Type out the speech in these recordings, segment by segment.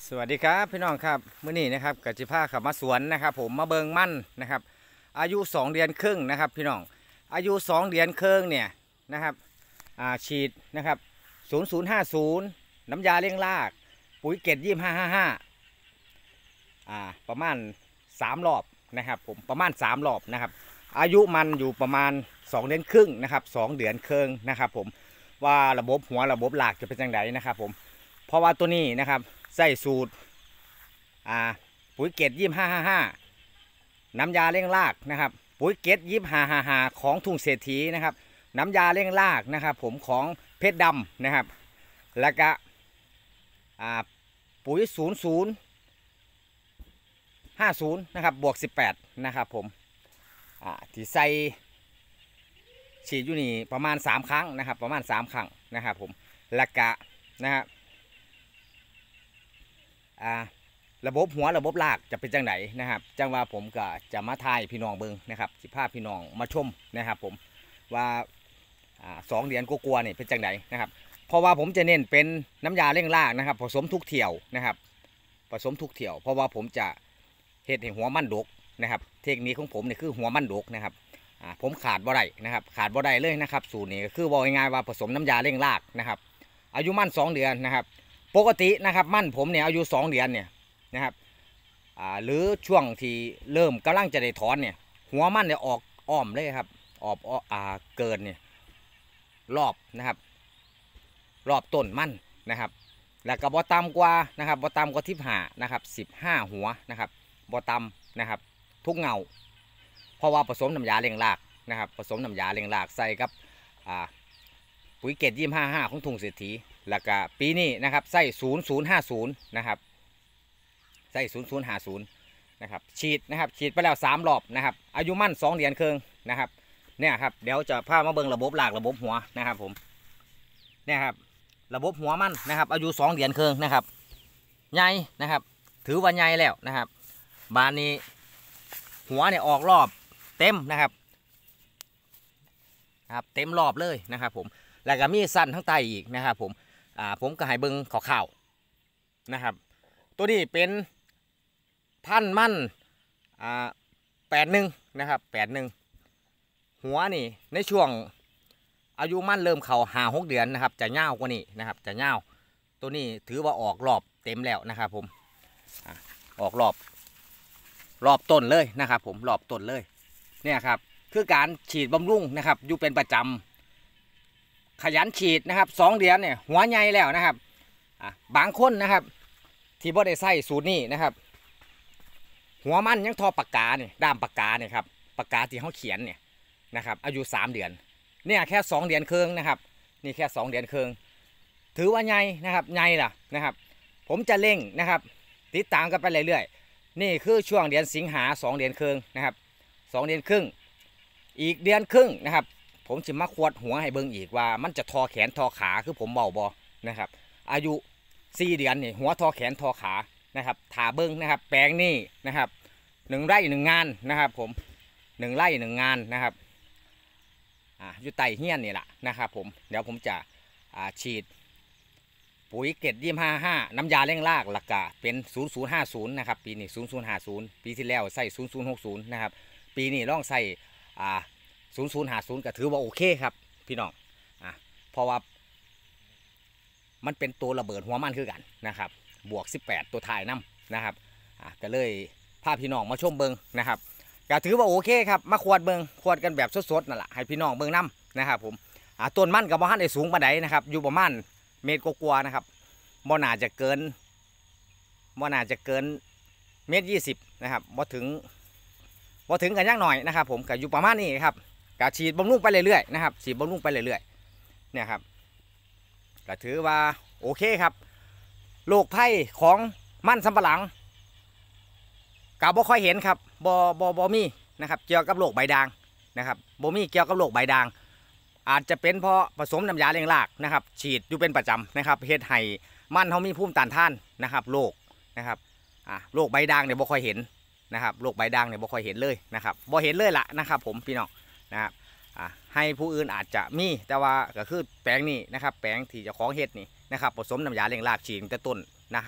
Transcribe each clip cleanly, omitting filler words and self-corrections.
สวัสดีครับพี่น้องครับมื้อนี้นะครับกจิภาขับมาสวนนะครับผมมาเบิงมั่นนะครับอายุ2เดือนครึ่งนะครับพี่น้องอายุ2เดือนครึ่งเนี่ยนะครับฉีดนะครับ0050น้ำยาเลี้ยงรากปุ๋ยเกต2555ประมาณ3รอบนะครับผมประมาณ3รอบนะครับอายุมันอยู่ประมาณ2เดือนครึ่งนะครับ2เดือนครึ่งนะครับผมว่าระบบหัวระบบหลากจะเป็นยังไงนะครับผมเพราะว่าตัวนี้นะครับใส่สูตรปุ๋ยเกต2555น้ำยาเร่งรากนะครับปุ๋ยเกต2555ของทุ่งเศรษฐีนะครับน้ำยาเร่งรากนะครับผมของเพชรดำนะครับแล้วก็ปุ๋ย0050นะครับบวก18นะครับผมที่ใส่ฉีดอยู่นี่ประมาณ3ครั้งนะครับประมาณ3ครั้งนะครับผมแล้วก็นะครับระบบหัวระบบรากจะเป็นจังไหนนะครับจังว่าผมก็จะมาทายพี่น้องเบิงนะครับสิภาพพี่น้องมาชมนะครับผมว่า2 เดือนกลัวๆเนี่ยเป็นจังไหนนะครับเพราะว่าผมจะเน้นเป็นน้ำยาเร่งรากนะครับผสมทุกเที่ยวนะครับผสมทุกเที่ยวเพราะว่าผมจะเห็ดให้หัวมันดกนะครับเทคนิคของผมเนี่ยคือหัวมันดกนะครับผมขาดบ่ได้นะครับขาดบ่ได้เลยนะครับสูตรนี้ก็คือบอกง่ายๆว่าผสมน้ำยาเร่งรากนะครับอายุมั่น2 เดือนนะครับปกตินะครับมั่นผมเนี่ยอายุ2 เดือนเนี่ยนะครับหรือช่วงที่เริ่มกำลังจะได้ถอนเนี่ยหัวมันเนี่ยออกอ้อมเลยครับออกเกินเนี่ยรอบนะครับรอบต้นมันนะครับแล้วก็บ่ต่ำกว่านะครับบ่ต่ำกว่า15นะครับ15หัวนะครับบ่ต่ำนะครับทุกเงาเพราะว่าผสมน้ำยาเลี้ยงรากนะครับผสมน้ำยาเลี้ยงรากใส่กับปุ๋ยเกต2555ของทุ่งเศรษฐีแล้วก็ปีนี้นะครับใส่0050นะครับใส่0050นะครับฉีดนะครับฉีดไปแล้ว3 รอบนะครับอายุมั่น2 เดือนครึ่งนะครับเนี่ยครับเดี๋ยวจะพามาเบิ่งระบบรากระบบหัวนะครับผมเนี่ยครับระบบหัวมันนะครับอายุ2 เดือนครึ่งนะครับใหญ่นะครับถือว่าใหญ่แล้วนะครับบานนี้หัวเนี่ยออกรอบเต็มนะครับเต็มรอบเลยนะครับผมแล้วก็มีสั้นทั้งใต้อีกนะครับผมก็ให้เบิ่งข่าวๆนะครับตัวนี้เป็นพันมั่น81นะครับ81หัวนี่ในช่วงอายุมั่นเริ่มเข่า5-6 เดือนนะครับจะเง่ากว่านี้นะครับจะเง่าตัวนี้ถือว่าออกรอบเต็มแล้วนะครับผมออกรอบต้นเลยนะครับผมรอบต้นเลยเนี่ยครับคือการฉีดบำรุงนะครับอยู่เป็นประจำขยันฉีดนะครับ2 เดือนเนี่ยหัวใหญ่แล้วนะครับบางคนนะครับที่บ่ได้ใส่สูตรนี้นะครับหัวมันยังทอปากกาเนี่ยด้ามปากกาเนี่ยครับปากกาที่เขาเขียนเนี่ยนะครับอายุ3 เดือนเนี่ยแค่2 เดือนครึ่งนะครับนี่แค่2 เดือนครึ่งถือว่าใหญ่นะครับใหญ่ล่ะนะครับผมจะเร่งนะครับติดตามกันไปเรื่อยๆนี่คือช่วงเดือนสิงหา2 เดือนครึ่งนะครับ2 เดือนครึ่งอีกเดือนครึ่งนะครับผมจะมาขวดหัวให้เบิ่งอีกว่ามันจะทอแขนทอขาคือผมเบาบอนะครับอายุ4 เดือนนี่หัวทอแขนทอขานะครับถาเบิ้งนะครับแปลงนี่นะครับ1 ไร่ 1 งานนะครับผม1 ไร่ 1 งานนะครับอยู่ใต้เฮี้ยนนี่แหละนะครับผมเดี๋ยวผมจะฉีดปุ๋ยเกต2555น้ำยาเร่งรากหลักกะเป็น0050นะครับปีนี้0050ปีที่แล้วใส่0060นะครับปีนี้ลองใส่0050ก็ถือว่าโอเคครับพี่น้องเพราะว่ามันเป็นตัวระเบิดหัวมันคือกันนะครับบวก18ตัวถ่ายน้ำนะครับก็เลยพาพี่น้องมาชมเบิงนะครับก็ถือว่าโอเคครับมาขวดเบิงขวดกันแบบสดๆนั่นแหละให้พี่น้องเบิงน้ำนะครับผมต้นมันกับบ่ฮั่นได้สูงปานใดนะครับอยู่ประมาณเมตรกว่าๆนะครับบ่น่าจะเกิน1.20 นะครับบ่ถึงกันยักหน่อยนะครับผมก็อยู่ประมาณนี้ครับก็ฉีดบำรุงไปเรื่อยๆนะครับฉีดบำรุงไปเรื่อยๆเนี่ยครับก็ถือว่าโอเคครับโรคภัยของมันสำปะหลังก็บ่ค่อยเห็นครับบ่มีนะครับเกี่ยวกับโรคใบด่างนะครับบ่มีเกี่ยวกับโรคใบด่างอาจจะเป็นเพราะผสมน้ำยาเลี้ยงรากนะครับฉีดอยู่เป็นประจำนะครับเฮ็ดให้มันเขามีภูมิต้านทานนะครับโรคนะครับโรคใบด่างเนี่ยบ่ค่อยเห็นนะครับโรคใบด่างเนี่ยบ่ค่อยเห็นเลยนะครับบ่เห็นเลยล่ะนะครับผมพี่น้องนะครับให้ผู้อื่นอาจจะมีแต่ว่าก็คือแปลงนี้นะครับแปลงที่เจ้าของเฮ็ดนี่นะครับผสมน้ำยาเลี้ยงรากฉีดแต่ต้นนะครับ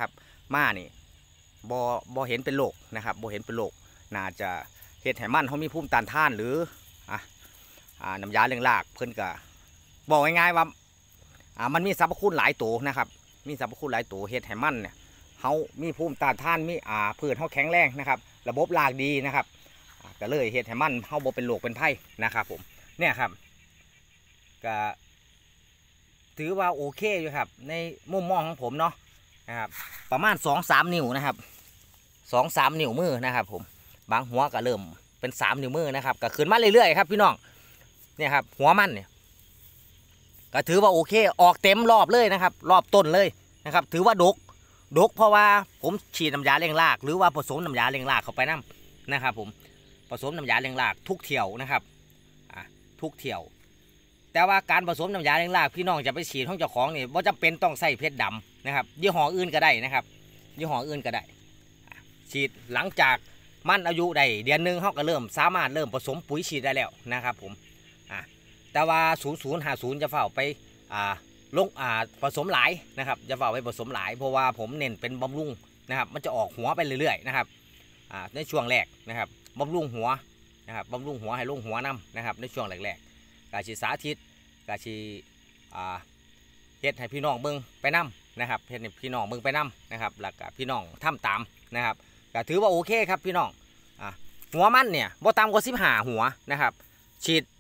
มานี่บ่เห็นเป็นโรคนะครับบ่เห็นเป็นโรคน่าจะเฮ็ดให้มันเขามีภูมิต้านทานหรือน้ำยาเลี้ยงรากเพิ่นก็บอกง่ายๆว่ามันมีสรรพคุณหลายตัวนะครับมีสรรพคุณหลายตัวเฮ็ดให้มันเนี่ยเขามีภูมิต้านทานมีพืชเขาแข็งแรงนะครับระบบรากดีนะครับก็เลยเฮ็ดให้มันเขาบ่เป็นโรคเป็นไข้นะครับผมเนี่ยครับก็ถือว่าโอเคอยู่ครับในมุมมองของผมเนาะนะครับประมาณ 2-3 นิ้วนะครับ 2-3 นิ้วมือนะครับผมบางหัวก็เริ่มเป็น3 นิ้วมือนะครับก็ขึ้นมาเรื่อยๆครับพี่น้องเนี่ยครับหัวมันเนี่ยก็ถือว่าโอเคออกเต็มรอบเลยนะครับรอบต้นเลยนะครับถือว่าดกเพราะว่าผมฉีดน้ำยาเลี้ยงรากหรือว่าผสมน้ำยาเลี้ยงรากเข้าไปนะครับผมผสมน้ำยาเลี้ยงรากทุกเที่ยวนะครับทุกเที่ยวแต่ว่าการผสมน้ำยาเลี้ยงรากพี่น้องจะไปฉีดห้องเจ้าของนี่ว่าจำเป็นต้องใส่เพชรดำนะครับยี่ห้ออื่นก็ได้นะครับยี่ห้ออื่นก็ได้ฉีดหลังจากมันอายุได้เดือนนึงเขาก็สามารถเริ่มผสมปุ๋ยฉีดได้แล้วนะครับผมแต่ว่า0050จะเฝ้าไปลงผสมหลายนะครับจะเฝ้าไปผสมหลายเพราะว่าผมเน้นเป็นบำรุงนะครับมันจะออกหัวไปเรื่อยๆนะครับในช่วงแรกนะครับบำรุงหัวนะครับบำรุงหัวให้ลงหัวน้ำนะครับในช่วงแรกๆกาชีสาธิตกาชีเฮ็ดให้พี่น้องเบิ่งไปน้ำนะครับเฮ็ดให้พี่น้องเบิ่งไปน้ำนะครับแล้วก็พี่น้องทำตามนะครับก็ถือว่าโอเคครับพี่น้องหัวมันเนี่ยบ่ต่ำกว่า15 หัวนะครับฉีด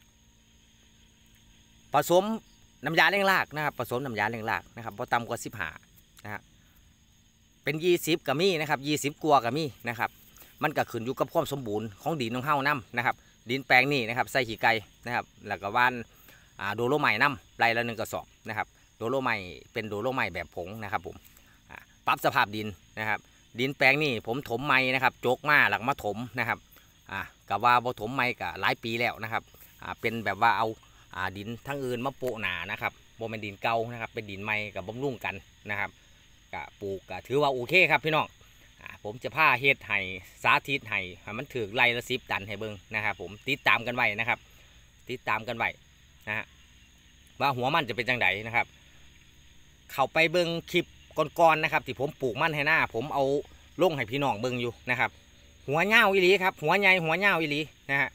ผสมน้ำยาเลี้ยงรากนะครับผสมน้ำยาเลี้ยงรากนะครับบ่ต่ำกว่า15นะครับเป็น20ก็มีนะครับ20 กว่าก็มีนะครับมันก็ขึ้นอยู่กับความสมบูรณ์ของดินของเฮานํนะครับดินแปลงนี้นะครับใส่ขี้ไก่นะครับแล้วก็ว่านโดโลไม้น้ำไรละ1 กระสอบนะครับโดโลไม้เป็นโดโลไม้แบบผงนะครับผมปรับสภาพดินนะครับดินแปลงนี้ผมถมไม้นะครับโจกมาหลักมาถมนะครับกับว่าบ่ถมไม้ก็หลายปีแล้วนะครับเป็นแบบว่าเอาดินทั้งอื่นมาโปะหนานะครับบ่เป็นดินเก่านะครับเป็นดินใหม่กับบำรุงกันนะครับกับปลูกก็ถือว่าโอเคครับพี่น้องผมจะพาเฮ็ดให้สาธิตให้มันถือไร่ละ10 ตันให้เบิ่งนะครับผมติดตามกันไว้นะครับติดตามกันไว้นะฮะว่าหัวมันจะเป็นจังไดนะครับเข้าไปเบิ่งคลิปก่อนๆนะครับที่ผมปลูกมันให้หน้าผมเอาลงให้พี่น้องเบิ่งอยู่นะครับหัวเงาอีหลีครับหัวใหญ่หัวเงาอีหลีนะฮะ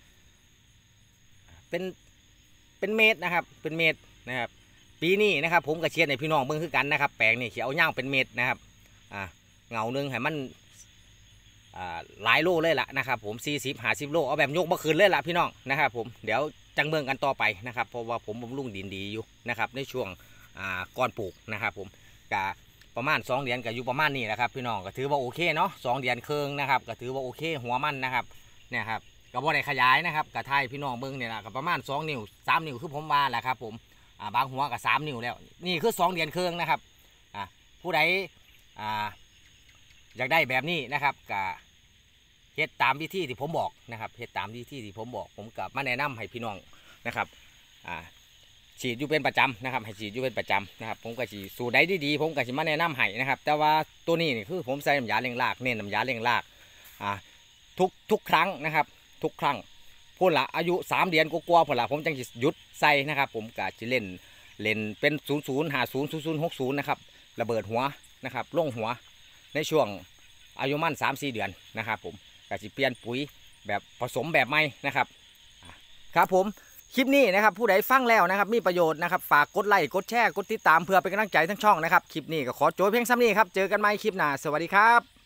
เป็นเมตรนะครับเป็นเมตรนะครับปีนี้นะครับผมก็เชียร์ในพี่น้องเบิ่งคือกันนะครับแปลงนี่เขียวเงาเป็นเมตรนะครับเงาหนึ่งให้มันหลายโลเลยล่ะนะครับผม40-50 โลเอาแบบยกมาคืนเลยล่ะพี่น้องนะครับผมเดี๋ยวจังเบิ่งกันต่อไปนะครับเพราะว่าผมบำรุงดินดีอยู่นะครับในช่วงก่อนปลูกนะครับผมกะประมาณ2 เดือนก็อยู่ประมาณนี้แหละครับพี่น้องก็ถือว่าโอเคเนาะ2 เดือนครึ่งนะครับก็ถือว่าโอเคหัวมันนะครับเนี่ยครับก็บ่ได้ขยายนะครับกระไทยพี่น้องเบิ้งเนี่ยนะก็ประมาณ2 นิ้ว3 นิ้วคือผมว่าแหละครับผมบางหัวก็3 นิ้วแล้วนี่คือ2 เดือนครึ่งนะครับผู้ใดอยากได้แบบนี้นะครับก็เฮ็ดตามวิธีที่ผมบอกนะครับเฮ็ดตามวิธีที่ผมบอกผมก็มาแนะนำให้พี่น้องนะครับฉีดอยู่เป็นประจำนะครับให้ฉีดอยู่เป็นประจำนะครับผมก็ฉีดสูตรใดดีๆผมก็ฉีดมาแนะนำให้นะครับแต่ว่าตัวนี้นี่คือผมใส่น้ำยาเลี้ยงรากเน้นน้ำยาเลี้ยงรากทุกครั้งนะครับทุกครั้งพุ่นละอายุ3 เดือนกว่าพุ่นละผมจังหยุดใส่นะครับผมก็จะเล่นเป็น0050 0060นะครับระเบิดหัวนะครับลงหัวในช่วงอายุมั่น3-4 เดือนนะครับผมก็จะเปลี่ยนปุ๋ยแบบผสมแบบใหม่นะครับครับผมคลิปนี้นะครับผู้ใดฟังแล้วนะครับมีประโยชน์นะครับฝากกดไลค์กดแชร์กดติดตามเพื่อเป็นกำลังใจทั้งช่องนะครับคลิปนี้ก็ขอโจทย์เพียงซ้ำนี้ครับเจอกันใหม่คลิปหน้าสวัสดีครับ